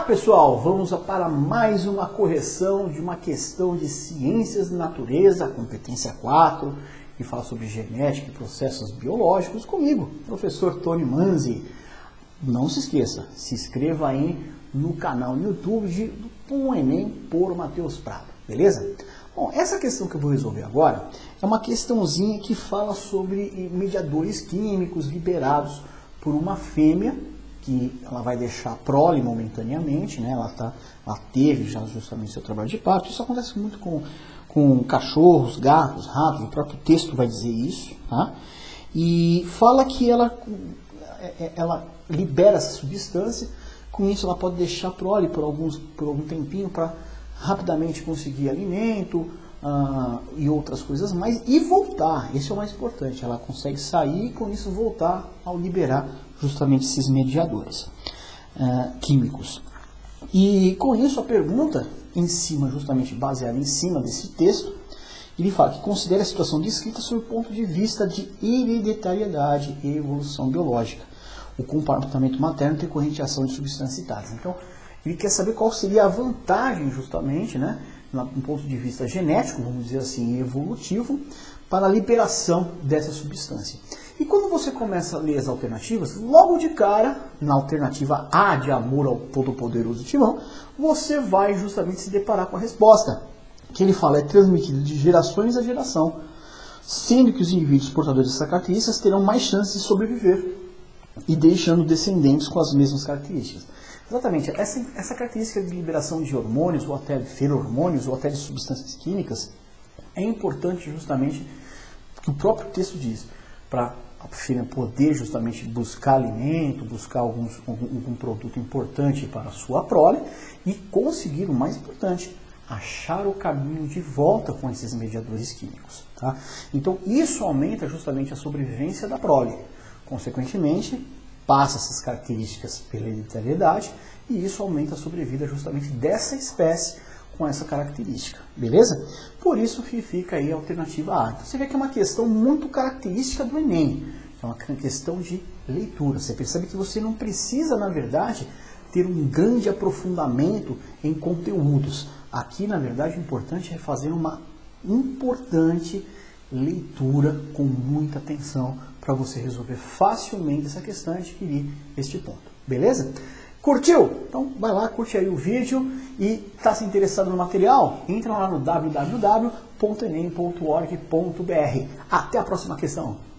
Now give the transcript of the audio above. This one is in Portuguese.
pessoal, vamos para mais uma correção de uma questão de ciências da natureza, competência 4, que fala sobre genética e processos biológicos, comigo, professor Tony Manzi. Não se esqueça, se inscreva aí no canal no YouTube de Um Enem por Matheus Prado, beleza? Bom, essa questão que eu vou resolver agora é uma questãozinha que fala sobre mediadores químicos liberados por uma fêmea, que ela vai deixar a prole momentaneamente, né? Ela teve já justamente seu trabalho de parto. Isso acontece muito com cachorros, gatos, ratos, o próprio texto vai dizer isso, tá? E fala que ela libera essa substância, com isso ela pode deixar a prole por algum tempinho para rapidamente conseguir alimento e outras coisas mais, e voltar, esse é o mais importante, ela consegue sair e com isso voltar ao liberar justamente esses mediadores químicos. E com isso a pergunta, justamente baseada em cima desse texto, ele fala que considera a situação descrita sob o ponto de vista de hereditariedade e evolução biológica, o comportamento materno decorrente de ação de substâncias citadas. Então, ele quer saber qual seria a vantagem justamente, né, do ponto de vista genético, vamos dizer assim, evolutivo, para a liberação dessa substância. E quando você começa a ler as alternativas, logo de cara, na alternativa A de amor ao todo-poderoso Timão, você vai justamente se deparar com a resposta, que ele fala é transmitido de gerações a geração, sendo que os indivíduos portadores dessas características terão mais chances de sobreviver e deixando descendentes com as mesmas características. Exatamente, essa característica de liberação de hormônios, ou até de feromônios, ou até de substâncias químicas, é importante justamente, que o próprio texto diz, para a fêmea poder justamente buscar alimento, buscar algum produto importante para a sua prole, e conseguir, o mais importante, achar o caminho de volta com esses mediadores químicos. Tá? Então isso aumenta justamente a sobrevivência da prole. Consequentemente, passa essas características pela hereditariedade e isso aumenta a sobrevida justamente dessa espécie com essa característica, beleza? Por isso fica aí a alternativa A. Então, você vê que é uma questão muito característica do Enem, é uma questão de leitura. Você percebe que você não precisa, na verdade, ter um grande aprofundamento em conteúdos. Aqui, na verdade, o importante é fazer uma importante leitura com muita atenção para você resolver facilmente essa questão e adquirir este ponto. Beleza? Curtiu? Então vai lá, curte aí o vídeo e está se interessado no material? Entra lá no www.enem.org.br. Até a próxima questão!